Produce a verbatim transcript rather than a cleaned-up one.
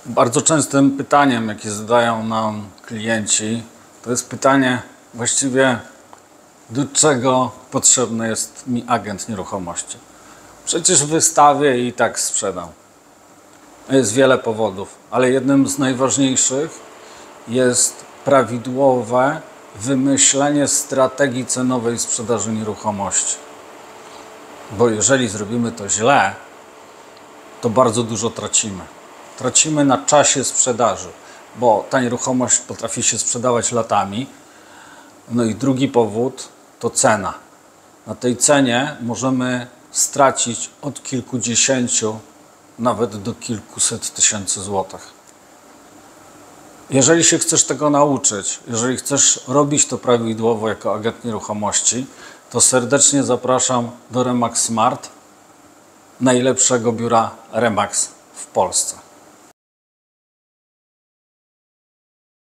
Bardzo częstym pytaniem, jakie zadają nam klienci, to jest pytanie właściwie, do czego potrzebny jest mi agent nieruchomości. Przecież wystawię i tak sprzedam. Jest wiele powodów, ale jednym z najważniejszych jest prawidłowe wymyślenie strategii cenowej sprzedaży nieruchomości. Bo jeżeli zrobimy to źle, to bardzo dużo tracimy. Tracimy na czasie sprzedaży, bo ta nieruchomość potrafi się sprzedawać latami. No i drugi powód to cena. Na tej cenie możemy stracić od kilkudziesięciu nawet do kilkuset tysięcy złotych. Jeżeli się chcesz tego nauczyć, jeżeli chcesz robić to prawidłowo jako agent nieruchomości, to serdecznie zapraszam do Remax Smart, najlepszego biura Remax w Polsce.